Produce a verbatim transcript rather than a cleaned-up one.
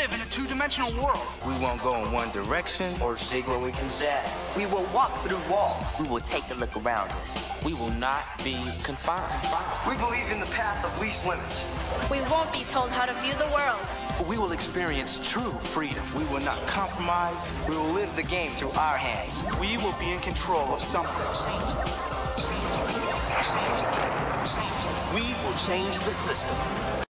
live in a two-dimensional world. We won't go in one direction or zig where we can zag. We will walk through walls. We will take a look around us. We will not be confined. We believe in the path of least limits. We won't be told how to view the world. We will experience true freedom. We will not compromise. We will live the game through our hands. We will be in control of something. We will change the system.